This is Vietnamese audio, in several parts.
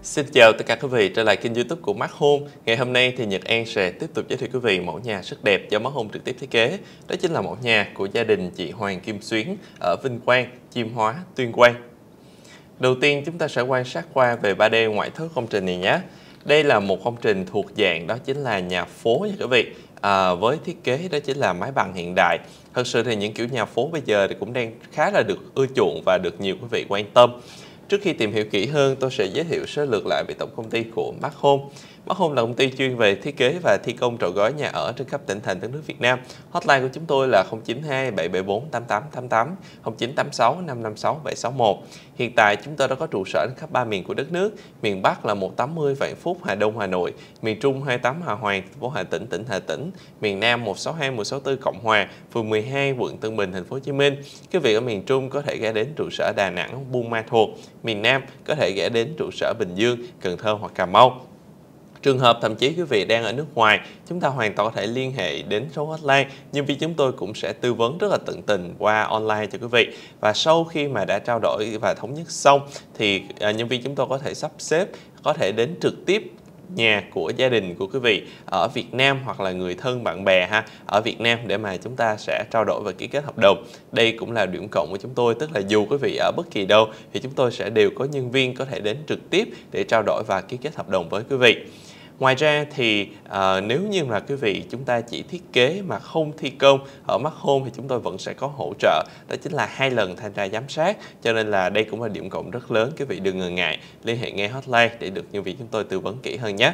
Xin chào tất cả quý vị trở lại kênh YouTube của Mác Home. Ngày hôm nay thì Nhật An sẽ tiếp tục giới thiệu quý vị mẫu nhà rất đẹp do Mác Home trực tiếp thiết kế. Đó chính là mẫu nhà của gia đình chị Hoàng Kim Xuyến ở Vinh Quang, Chiêm Hóa, Tuyên Quang. Đầu tiên chúng ta sẽ quan sát qua về 3D ngoại thất công trình này nhé. Đây là một công trình thuộc dạng đó chính là nhà phố nha quý vị. Với thiết kế đó chính là mái bằng hiện đại. Thật sự thì những kiểu nhà phố bây giờ thì cũng đang khá là được ưa chuộng và được nhiều quý vị quan tâm. Trước khi tìm hiểu kỹ hơn, tôi sẽ giới thiệu sơ lược lại về tổng công ty của Mác Home. Mác Home là công ty chuyên về thiết kế và thi công trọn gói nhà ở trên khắp tỉnh thành đất nước Việt Nam. Hotline của chúng tôi là 092 774 8888, 0986 556 761. Hiện tại chúng tôi đã có trụ sở trên khắp 3 miền của đất nước. Miền Bắc là 180 Vạn Phúc, Hà Đông, Hà Nội. Miền Trung 28 Hà Hoàng, thành phố Hà Tĩnh, tỉnh Hà Tĩnh. Miền Nam 162 164 Cộng Hòa, phường 12, quận Tân Bình, thành phố Hồ Chí Minh. Quý vị ở miền Trung có thể ghé đến trụ sở Đà Nẵng, Buôn Ma Thuột. Miền Nam có thể ghé đến trụ sở Bình Dương, Cần Thơ hoặc Cà Mau. Trường hợp thậm chí quý vị đang ở nước ngoài, chúng ta hoàn toàn có thể liên hệ đến số hotline. Nhân viên chúng tôi cũng sẽ tư vấn rất là tận tình qua online cho quý vị. Và sau khi mà đã trao đổi và thống nhất xong thì nhân viên chúng tôi có thể sắp xếp, có thể đến trực tiếp nhà của gia đình của quý vị ở Việt Nam hoặc là người thân bạn bè ở Việt Nam để mà chúng ta sẽ trao đổi và ký kết hợp đồng. Đây cũng là điểm cộng của chúng tôi, tức là dù quý vị ở bất kỳ đâu thì chúng tôi sẽ đều có nhân viên có thể đến trực tiếp để trao đổi và ký kết hợp đồng với quý vị. Ngoài ra thì nếu như là quý vị chúng ta chỉ thiết kế mà không thi công ở Mác Home thì chúng tôi vẫn sẽ có hỗ trợ, đó chính là 2 lần thanh tra giám sát, cho nên là đây cũng là điểm cộng rất lớn. Quý vị đừng ngần ngại liên hệ ngay hotline để được nhân viên chúng tôi tư vấn kỹ hơn nhé.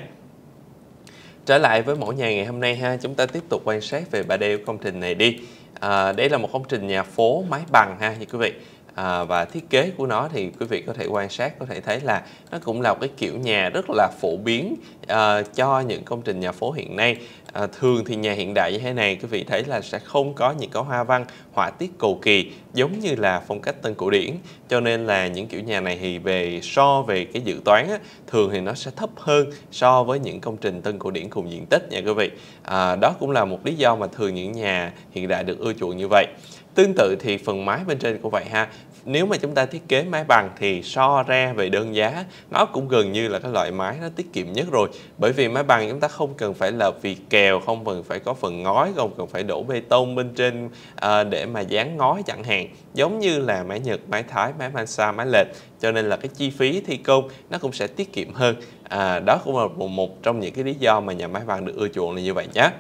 Trở lại với mẫu nhà ngày hôm nay chúng ta tiếp tục quan sát về 3D của công trình này đi. Đây là một công trình nhà phố mái bằng như quý vị. Và thiết kế của nó thì quý vị có thể quan sát, có thể thấy là nó cũng là một cái kiểu nhà rất là phổ biến cho những công trình nhà phố hiện nay. Thường thì nhà hiện đại như thế này quý vị thấy là sẽ không có những cái hoa văn họa tiết cầu kỳ giống như là phong cách Tân cổ điển, cho nên là những kiểu nhà này thì so về cái dự toán thường thì nó sẽ thấp hơn so với những công trình Tân cổ điển cùng diện tích nha quý vị. Đó cũng là một lý do mà thường những nhà hiện đại được ưa chuộng như vậy. Tương tự thì phần mái bên trên cũng vậy Nếu mà chúng ta thiết kế mái bằng thì so ra về đơn giá nó cũng gần như là cái loại mái nó tiết kiệm nhất rồi. Bởi vì mái bằng chúng ta không cần phải là vì kèo, không cần phải có phần ngói, không cần phải đổ bê tông bên trên để mà dán ngói chẳng hạn. Giống như là mái Nhật, mái Thái, mái Mansa, mái lệch. Cho nên là cái chi phí thi công nó cũng sẽ tiết kiệm hơn. Đó cũng là một trong những cái lý do mà nhà mái bằng được ưa chuộng là như vậy nhé.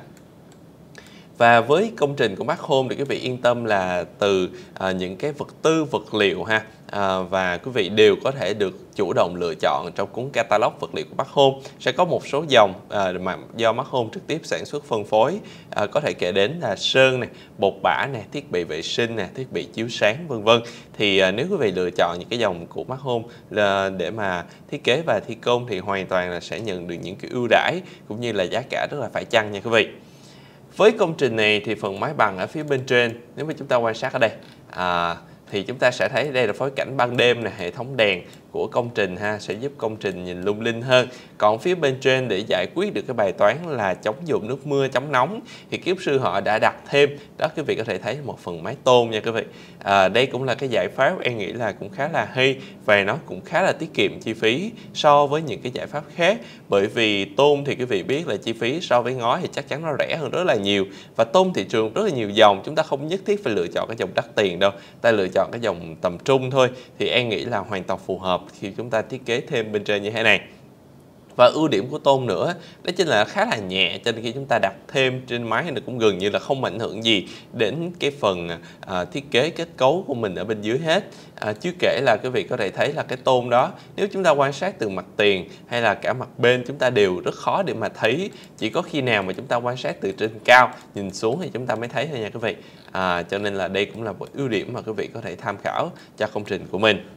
Và với công trình của Mác Home thì quý vị yên tâm là từ những cái vật tư, vật liệu và quý vị đều có thể được chủ động lựa chọn trong cuốn catalog vật liệu của Mác Home. Sẽ có một số dòng mà do Mác Home trực tiếp sản xuất phân phối, có thể kể đến là sơn này, bột bã này, thiết bị vệ sinh này, thiết bị chiếu sáng vân vân. Thì nếu quý vị lựa chọn những cái dòng của Mác Home để mà thiết kế và thi công thì hoàn toàn là sẽ nhận được những cái ưu đãi cũng như là giá cả rất là phải chăng nha quý vị. Với công trình này thì phần mái bằng ở phía bên trên, nếu mà chúng ta quan sát ở đây thì chúng ta sẽ thấy đây là phối cảnh ban đêm này, hệ thống đèn của công trình sẽ giúp công trình nhìn lung linh hơn. Còn phía bên trên để giải quyết được cái bài toán là chống dồn nước mưa, chống nóng thì kiến trúc sư họ đã đặt thêm, đó quý vị có thể thấy một phần mái tôn nha quý vị. Đây cũng là cái giải pháp em nghĩ là cũng khá là hay và nó cũng khá là tiết kiệm chi phí so với những cái giải pháp khác. Bởi vì tôn thì quý vị biết là chi phí so với ngói thì chắc chắn nó rẻ hơn rất là nhiều. Và tôn thị trường rất là nhiều dòng, chúng ta không nhất thiết phải lựa chọn cái dòng đắt tiền đâu, ta lựa chọn cái dòng tầm trung thôi thì em nghĩ là hoàn toàn phù hợp khi chúng ta thiết kế thêm bên trên như thế này. Và ưu điểm của tôn nữa đó chính là khá là nhẹ, cho nên khi chúng ta đặt thêm trên mái thì cũng gần như là không ảnh hưởng gì đến cái phần thiết kế kết cấu của mình ở bên dưới hết. Chưa kể là quý vị có thể thấy là cái tôn đó nếu chúng ta quan sát từ mặt tiền hay là cả mặt bên chúng ta đều rất khó để mà thấy, chỉ có khi nào mà chúng ta quan sát từ trên cao nhìn xuống thì chúng ta mới thấy thôi nha quý vị. Cho nên là đây cũng là một ưu điểm mà quý vị có thể tham khảo cho công trình của mình.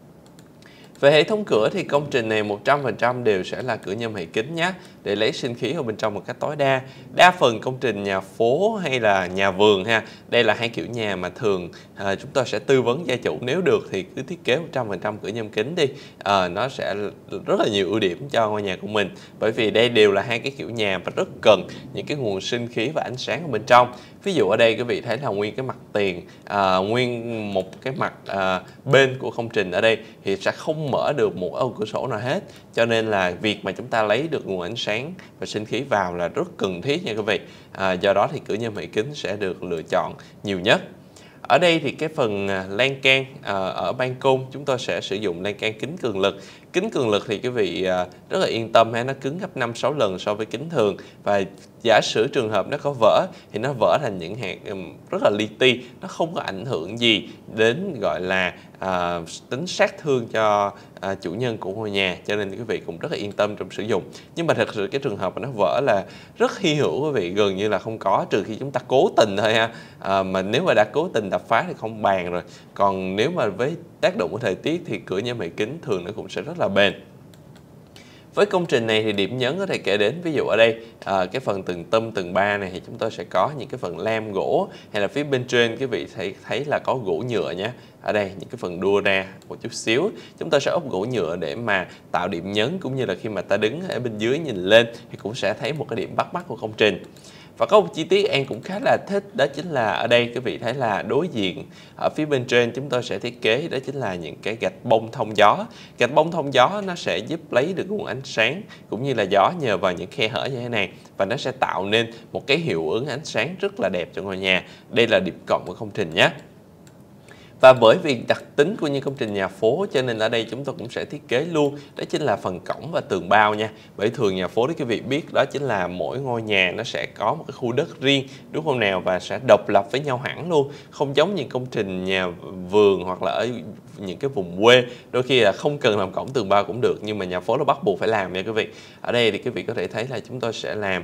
Về hệ thống cửa thì công trình này 100% đều sẽ là cửa nhôm hệ kính nhé, để lấy sinh khí ở bên trong một cách tối đa. Đa phần công trình nhà phố hay là nhà vườn đây là hai kiểu nhà mà thường chúng tôi sẽ tư vấn gia chủ nếu được thì cứ thiết kế 100% cửa nhôm kính đi. Nó sẽ rất là nhiều ưu điểm cho ngôi nhà của mình, bởi vì đây đều là hai cái kiểu nhà và rất cần những cái nguồn sinh khí và ánh sáng ở bên trong. Ví dụ ở đây quý vị thấy là nguyên cái mặt tiền, nguyên một cái mặt bên của công trình ở đây thì sẽ không không mở được một ô cửa sổ nào hết, cho nên là việc mà chúng ta lấy được nguồn ánh sáng và sinh khí vào là rất cần thiết nha quý vị. Do đó thì cửa nhân mạch kính sẽ được lựa chọn nhiều nhất. Ở đây thì cái phần lan can ở ban công chúng tôi sẽ sử dụng lan can kính cường lực. Kính cường lực thì quý vị rất là yên tâm ha, nó cứng gấp 5-6 lần so với kính thường, và giả sử trường hợp nó có vỡ thì nó vỡ thành những hạt rất là li ti, nó không có ảnh hưởng gì đến gọi là tính sát thương cho chủ nhân của ngôi nhà, cho nên quý vị cũng rất là yên tâm trong sử dụng. Nhưng mà thật sự cái trường hợp mà nó vỡ là rất hy hữu quý vị, gần như là không có, trừ khi chúng ta cố tình thôi ha. Mà nếu mà đã cố tình đập phá thì không bàn rồi. Còn nếu mà với tác động của thời tiết thì cửa nhôm mày kính thường nó cũng sẽ rất là bền. Với công trình này thì điểm nhấn có thể kể đến, ví dụ ở đây cái phần tầng tum tầng 3 này thì chúng tôi sẽ có những cái phần lam gỗ, hay là phía bên trên quý vị thấy là có gỗ nhựa nhé. Ở đây những cái phần đua ra một chút xíu, chúng ta sẽ ốp gỗ nhựa để mà tạo điểm nhấn, cũng như là khi mà ta đứng ở bên dưới nhìn lên thì cũng sẽ thấy một cái điểm bắt mắt của công trình. Và có một chi tiết An cũng khá là thích, đó chính là ở đây quý vị thấy là đối diện ở phía bên trên chúng tôi sẽ thiết kế đó chính là những cái gạch bông thông gió. Gạch bông thông gió nó sẽ giúp lấy được nguồn ánh sáng cũng như là gió nhờ vào những khe hở như thế này, và nó sẽ tạo nên một cái hiệu ứng ánh sáng rất là đẹp cho ngôi nhà. Đây là điểm cộng của công trình nhé. Và bởi vì đặc tính của những công trình nhà phố cho nên ở đây chúng tôi cũng sẽ thiết kế luôn, đó chính là phần cổng và tường bao nha. Bởi thường nhà phố đó quý vị biết, đó chính là mỗi ngôi nhà nó sẽ có một cái khu đất riêng, đúng không nào, và sẽ độc lập với nhau hẳn luôn. Không giống những công trình nhà vườn hoặc là ở những cái vùng quê, đôi khi là không cần làm cổng tường bao cũng được, nhưng mà nhà phố nó bắt buộc phải làm nha quý vị. Ở đây thì quý vị có thể thấy là chúng tôi sẽ làm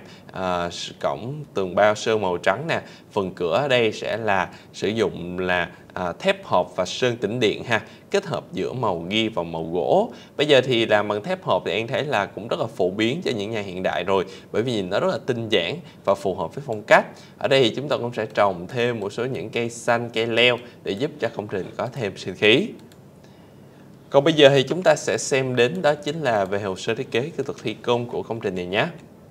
cổng tường bao sơn màu trắng nè. Phần cửa ở đây sẽ là sử dụng là thép hộp và sơn tĩnh điện ha, kết hợp giữa màu ghi và màu gỗ. Bây giờ thì làm bằng thép hộp thì An thấy là cũng rất là phổ biến cho những nhà hiện đại rồi, bởi vì nhìn nó rất là tinh giản và phù hợp với phong cách. Ở đây thì chúng ta cũng sẽ trồng thêm một số những cây xanh, cây leo để giúp cho công trình có thêm sinh khí. Còn bây giờ thì chúng ta sẽ xem đến đó chính là về hồ sơ thiết kế kỹ thuật thi công của công trình này nhé.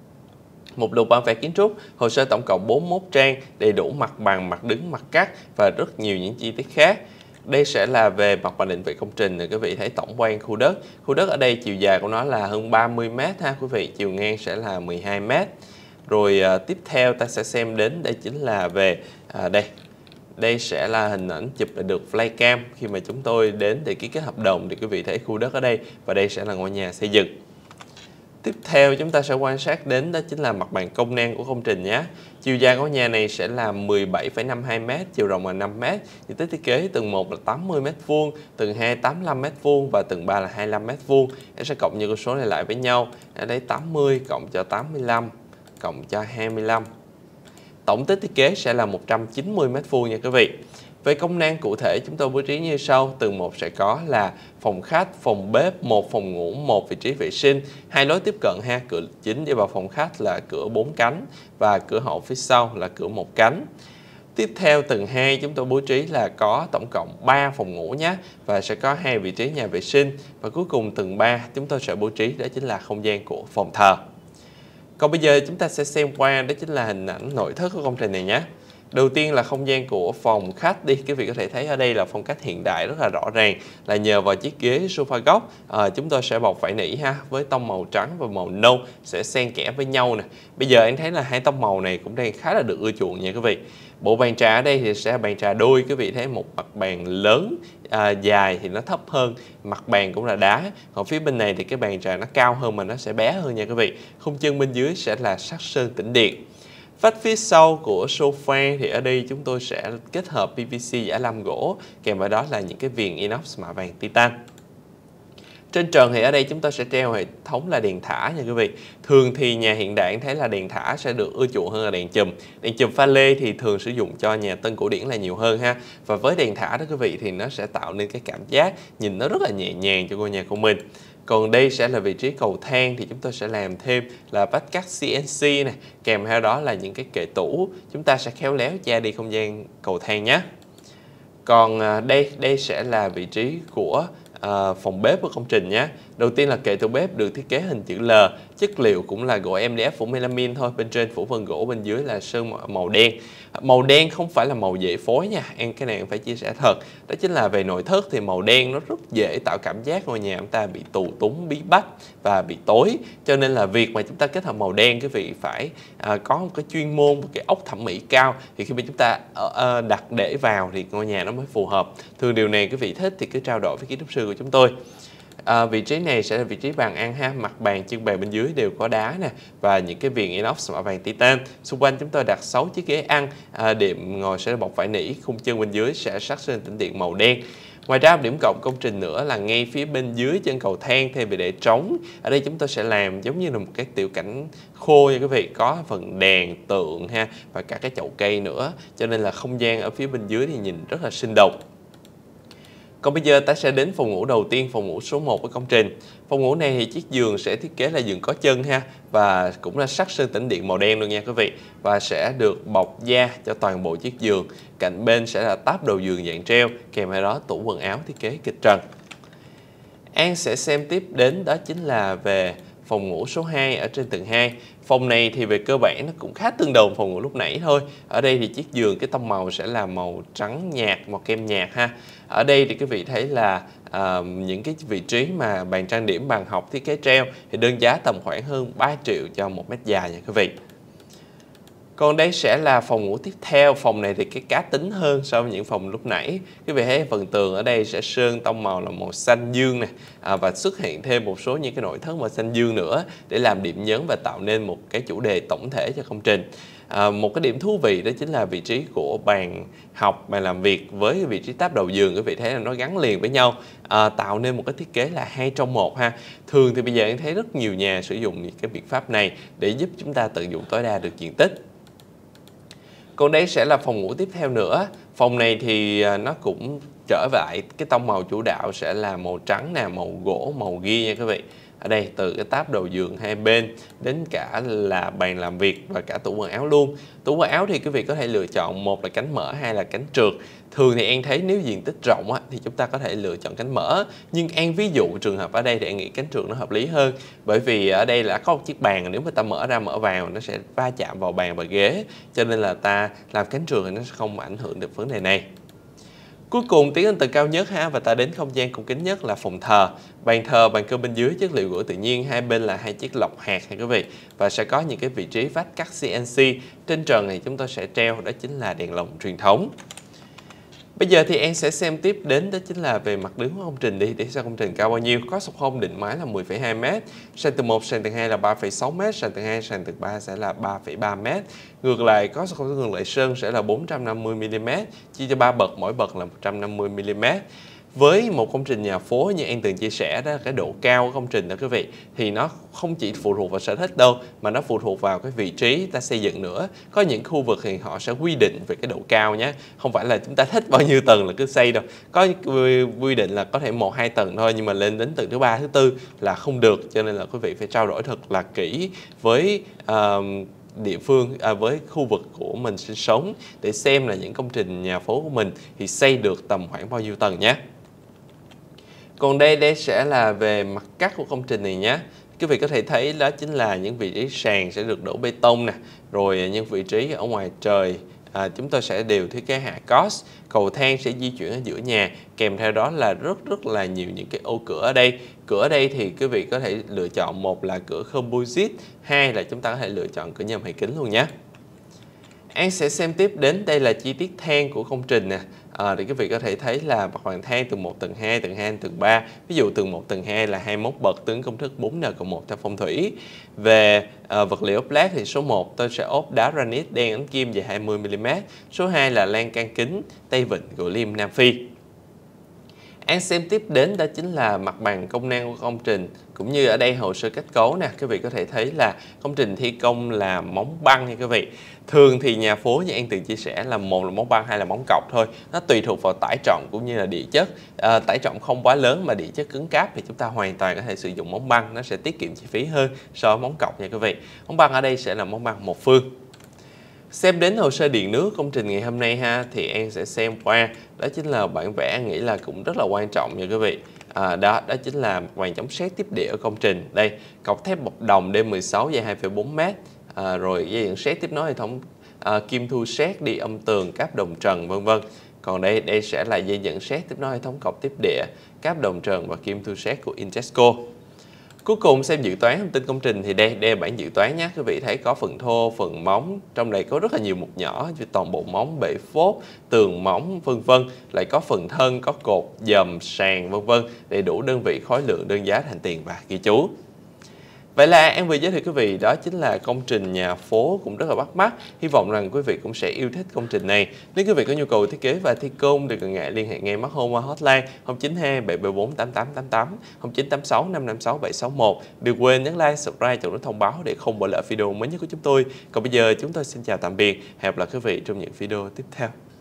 Mục lục bản vẽ kiến trúc, hồ sơ tổng cộng 41 trang, đầy đủ mặt bằng, mặt đứng, mặt cắt và rất nhiều những chi tiết khác. Đây sẽ là về mặt bằng định vị công trình. Quý vị thấy tổng quan khu đất. Khu đất ở đây chiều dài của nó là hơn 30 m ha quý vị, chiều ngang sẽ là 12 m. Rồi tiếp theo ta sẽ xem đến đây chính là về đây. Đây sẽ là hình ảnh chụp được flycam khi mà chúng tôi đến để ký kết hợp đồng, thì quý vị thấy khu đất ở đây, và đây sẽ là ngôi nhà xây dựng. Tiếp theo chúng ta sẽ quan sát đến đó chính là mặt bằng công năng của công trình nhé. Chiều dài của nhà này sẽ là 17,52 m, chiều rộng là 5 m. Diện tích thiết kế tầng 1 là 80 m², tầng 2 85 m² và tầng 3 là 25 m². Em sẽ cộng những con số này lại với nhau. Ở đây 80 cộng cho 85 cộng cho 25. Tổng tích thiết kế sẽ là 190 m² nha quý vị. Về công năng cụ thể chúng tôi bố trí như sau. Tầng 1 sẽ có là phòng khách, phòng bếp, một phòng ngủ, một vị trí vệ sinh, hai lối tiếp cận ha. Cửa chính đi vào phòng khách là cửa 4 cánh và cửa hậu phía sau là cửa 1 cánh. Tiếp theo tầng 2 chúng tôi bố trí là có tổng cộng 3 phòng ngủ nhé, và sẽ có 2 vị trí nhà vệ sinh. Và cuối cùng tầng 3 chúng tôi sẽ bố trí đó chính là không gian của phòng thờ. Còn bây giờ chúng ta sẽ xem qua đó chính là hình ảnh nội thất của công trình này nhé. Đầu tiên là không gian của phòng khách đi. Quý vị có thể thấy ở đây là phong cách hiện đại rất là rõ ràng, là nhờ vào chiếc ghế sofa góc. Chúng tôi sẽ bọc vải nỉ ha, với tông màu trắng và màu nâu sẽ xen kẽ với nhau nè. Bây giờ anh thấy là hai tông màu này cũng đang khá là được ưa chuộng nha quý vị. Bộ bàn trà ở đây thì sẽ là bàn trà đôi, quý vị thấy một mặt bàn lớn, dài thì nó thấp hơn, mặt bàn cũng là đá. Còn phía bên này thì cái bàn trà nó cao hơn mà nó sẽ bé hơn nha quý vị. Khung chân bên dưới sẽ là sắt sơn tĩnh điện. Vách phía sau của sofa thì ở đây chúng tôi sẽ kết hợp PVC giả lam gỗ, kèm vào đó là những cái viền inox mạ vàng titan. Trên trần thì ở đây chúng ta sẽ treo hệ thống là đèn thả nha quý vị. Thường thì nhà hiện đại thấy là đèn thả sẽ được ưa chuộng hơn là đèn chùm. Đèn chùm pha lê thì thường sử dụng cho nhà tân cổ điển là nhiều hơn ha. Và với đèn thả đó quý vị thì nó sẽ tạo nên cái cảm giác nhìn nó rất là nhẹ nhàng cho ngôi nhà của mình. Còn đây sẽ là vị trí cầu thang, thì chúng tôi sẽ làm thêm là vách cắt CNC này, kèm theo đó là những cái kệ tủ. Chúng ta sẽ khéo léo che đi không gian cầu thang nhé. Còn đây sẽ là vị trí của phòng bếp của công trình nhé. Đầu tiên là kệ tủ bếp được thiết kế hình chữ L, chất liệu cũng là gỗ MDF phủ melamine thôi, bên trên phủ vân gỗ, bên dưới là sơn màu đen. Màu đen không phải là màu dễ phối nha, cái này em phải chia sẻ thật. Đó chính là về nội thất thì màu đen nó rất dễ tạo cảm giác ngôi nhà chúng ta bị tù túng, bí bách và bị tối. Cho nên là việc mà chúng ta kết hợp màu đen, quý vị phải có một cái chuyên môn, một cái óc thẩm mỹ cao, thì khi mà chúng ta đặt để vào thì ngôi nhà nó mới phù hợp. Thường điều này quý vị thích thì cứ trao đổi với kiến trúc sư của chúng tôi. Vị trí này sẽ là vị trí bàn ăn ha, mặt bàn, chân bàn bên dưới đều có đá nè và những cái viền inox mạ vàng titan. Xung quanh chúng tôi đặt 6 chiếc ghế ăn, đệm ngồi sẽ là bọc vải nỉ, khung chân bên dưới sẽ sắc sơn tĩnh điện màu đen. Ngoài ra điểm cộng công trình nữa là ngay phía bên dưới chân cầu thang thay vì để trống, ở đây chúng tôi sẽ làm giống như là một cái tiểu cảnh khô nha quý vị, có phần đèn, tượng ha và cả cái chậu cây nữa, cho nên là không gian ở phía bên dưới thì nhìn rất là sinh động. Còn bây giờ ta sẽ đến phòng ngủ đầu tiên, phòng ngủ số 1 của công trình. Phòng ngủ này thì chiếc giường sẽ thiết kế là giường có chân ha, và cũng là sắc sơn tĩnh điện màu đen luôn nha quý vị, và sẽ được bọc da cho toàn bộ chiếc giường. Cạnh bên sẽ là táp đầu giường dạng treo, kèm theo đó tủ quần áo thiết kế kịch trần. An sẽ xem tiếp đến đó chính là về phòng ngủ số 2 ở trên tầng 2. Phòng này thì về cơ bản nó cũng khá tương đồng phòng ngủ lúc nãy thôi. Ở đây thì chiếc giường cái tông màu sẽ là màu trắng nhạt, màu kem nhạt ha. Ở đây thì quý vị thấy là những cái vị trí mà bàn trang điểm, bàn học thiết kế treo thì đơn giá tầm khoảng hơn 3 triệu cho 1 mét dài nha quý vị. Còn đây sẽ là phòng ngủ tiếp theo. Phòng này thì cái cá tính hơn so với những phòng lúc nãy. Quý vị thấy phần tường ở đây sẽ sơn tông màu là màu xanh dương nè, và xuất hiện thêm một số những cái nội thất màu xanh dương nữa để làm điểm nhấn và tạo nên một cái chủ đề tổng thể cho công trình. Một cái điểm thú vị đó chính là vị trí của bàn học, bàn làm việc với vị trí táp đầu giường, quý vị thấy là nó gắn liền với nhau, tạo nên một cái thiết kế là 2 trong 1 ha. Thường thì bây giờ em thấy rất nhiều nhà sử dụng những cái biện pháp này để giúp chúng ta tận dụng tối đa được diện tích. Còn đây sẽ là phòng ngủ tiếp theo nữa. Phòng này thì nó cũng trở lại cái tông màu chủ đạo sẽ là màu trắng nè, màu gỗ, màu ghi nha quý vị. Ở đây từ cái táp đầu giường hai bên đến cả là bàn làm việc và cả tủ quần áo luôn. Tủ quần áo thì quý vị có thể lựa chọn một là cánh mở, hai là cánh trượt. Thường thì An thấy nếu diện tích rộng thì chúng ta có thể lựa chọn cánh mở. Nhưng An ví dụ trường hợp ở đây thì An nghĩ cánh trượt nó hợp lý hơn. Bởi vì ở đây là có một chiếc bàn, nếu mà ta mở ra mở vào nó sẽ va chạm vào bàn và ghế. Cho nên là ta làm cánh trượt thì nó sẽ không ảnh hưởng được vấn đề này. Cuối cùng tiến lên tầng cao nhất ha, và ta đến không gian cung kính nhất là phòng thờ. Bàn thờ, bàn cơm bên dưới chất liệu gỗ tự nhiên, hai bên là hai chiếc lọc hạt ha quý vị, và sẽ có những cái vị trí vách cắt CNC. Trên trần này chúng tôi sẽ treo đó chính là đèn lồng truyền thống. Bây giờ thì em sẽ xem tiếp đến đó chính là về mặt đứng của công trình đi, để xem công trình cao bao nhiêu. Có sọc hông định mái là 10,2 m, sàn tầng 1, sàn tầng 2 là 3,6 m, sàn tầng 2, sàn tầng 3 sẽ là 3,3 m. Ngược lại có sọc hông ngược lại sơn sẽ là 450 mm, chia cho 3 bậc, mỗi bậc là 150 mm. Với một công trình nhà phố như em từng chia sẻ đó, cái độ cao của công trình đó quý vị, thì nó không chỉ phụ thuộc vào sở thích đâu, mà nó phụ thuộc vào cái vị trí ta xây dựng nữa. Có những khu vực thì họ sẽ quy định về cái độ cao nhé, không phải là chúng ta thích bao nhiêu tầng là cứ xây đâu. Có quy định là có thể 1-2 tầng thôi, nhưng mà lên đến tầng thứ 3, thứ 4 là không được. Cho nên là quý vị phải trao đổi thật là kỹ với địa phương, với khu vực của mình sinh sống, để xem là những công trình nhà phố của mình thì xây được tầm khoảng bao nhiêu tầng nhé. Còn đây sẽ là về mặt cắt của công trình này nhé. Quý vị có thể thấy đó chính là những vị trí sàn sẽ được đổ bê tông nè, rồi những vị trí ở ngoài trời chúng tôi sẽ đều thiết kế hạ cos. Cầu thang sẽ di chuyển ở giữa nhà, kèm theo đó là rất là nhiều những cái ô cửa ở đây. Cửa ở đây thì quý vị có thể lựa chọn một là cửa composite, hai là chúng ta có thể lựa chọn cửa nhôm hay kính luôn nhé. An sẽ xem tiếp đến đây là chi tiết thang của công trình nè. Thì quý vị có thể thấy là mặt bằng thang tầng 1, tầng 2, tầng 2, tầng 3. Ví dụ tầng 1, tầng 2 là 21 bậc tương công thức 4N+1 theo phong thủy. Về vật liệu ốp lát thì số 1 tôi sẽ ốp đá granite đen ánh kim dài 20 mm. Số 2 là lan can kính Tây Vịnh gỗ lim Nam Phi. An xem tiếp đến đó chính là mặt bằng công năng của công trình, cũng như ở đây hồ sơ kết cấu nè. Quý vị có thể thấy là công trình thi công là móng băng nha quý vị. Thường thì nhà phố như An từng chia sẻ là một là móng băng, hai là móng cọc thôi. Nó tùy thuộc vào tải trọng cũng như là địa chất. Tải trọng không quá lớn mà địa chất cứng cáp thì chúng ta hoàn toàn có thể sử dụng móng băng, nó sẽ tiết kiệm chi phí hơn so với móng cọc nha quý vị. Móng băng ở đây sẽ là móng băng một phương. Xem đến hồ sơ điện nước công trình ngày hôm nay ha, thì An sẽ xem qua đó chính là bản vẽ. An nghĩ là cũng rất là quan trọng nha quý vị. Đó chính là màn chống sét tiếp địa ở công trình. Đây, cọc thép bọc đồng D16 dài 2,4 m, rồi dây dẫn sét tiếp nối hệ thống kim thu sét đi âm tường, cáp đồng trần, vân vân. Còn đây sẽ là dây dẫn sét tiếp nối hệ thống cọc tiếp địa, cáp đồng trần và kim thu sét của Intesco. Cuối cùng xem dự toán thông tin công trình thì đây là bản dự toán nhé. Quý vị thấy có phần thô, phần móng, trong này có rất là nhiều mục nhỏ, như toàn bộ móng, bệ phốt, tường móng, vân vân. Lại có phần thân, có cột, dầm, sàn, vân vân. Đầy đủ đơn vị, khối lượng, đơn giá, thành tiền và ghi chú. Vậy là em vừa giới thiệu quý vị đó chính là công trình nhà phố cũng rất là bắt mắt. Hy vọng rằng quý vị cũng sẽ yêu thích công trình này. Nếu quý vị có nhu cầu thiết kế và thi công, đừng ngần ngại liên hệ ngay Mark Home qua hotline 0927 774 8888, 0986 556 761. Đừng quên nhấn like, subscribe, chọn nút thông báo để không bỏ lỡ video mới nhất của chúng tôi. Còn bây giờ chúng tôi xin chào tạm biệt. Hẹn gặp lại quý vị trong những video tiếp theo.